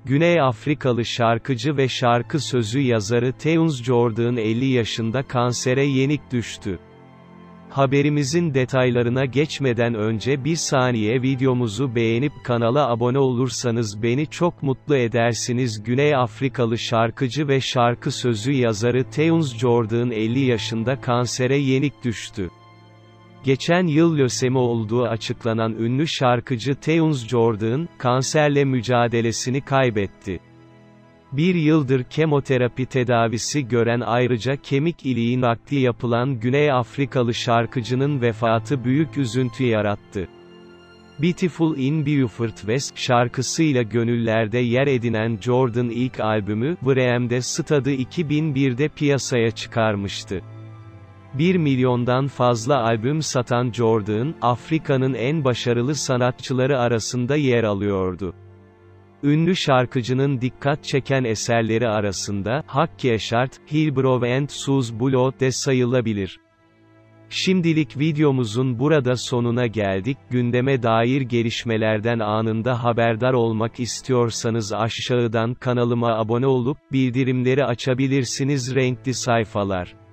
Güney Afrikalı şarkıcı ve şarkı sözü yazarı Teuns Jordan 50 yaşında kansere yenik düştü. Haberimizin detaylarına geçmeden önce bir saniye videomuzu beğenip kanala abone olursanız beni çok mutlu edersiniz. Güney Afrikalı şarkıcı ve şarkı sözü yazarı Teuns Jordan 50 yaşında kansere yenik düştü. Geçen yıl lösemi olduğu açıklanan ünlü şarkıcı Teuns Jordan, kanserle mücadelesini kaybetti. Bir yıldır kemoterapi tedavisi gören ayrıca kemik iliği nakli yapılan Güney Afrikalı şarkıcının vefatı büyük üzüntü yarattı. Beautiful in Beaufort West şarkısıyla gönüllerde yer edinen Jordan ilk albümü, Wrem'de Stad'ı 2001'de piyasaya çıkarmıştı. 1 milyondan fazla albüm satan Jordan, Afrika'nın en başarılı sanatçıları arasında yer alıyordu. Ünlü şarkıcının dikkat çeken eserleri arasında, Hakkeşart, Hillbrow and Sus Blood de sayılabilir. Şimdilik videomuzun burada sonuna geldik. Gündeme dair gelişmelerden anında haberdar olmak istiyorsanız aşağıdan kanalıma abone olup, bildirimleri açabilirsiniz. Renkli sayfalar.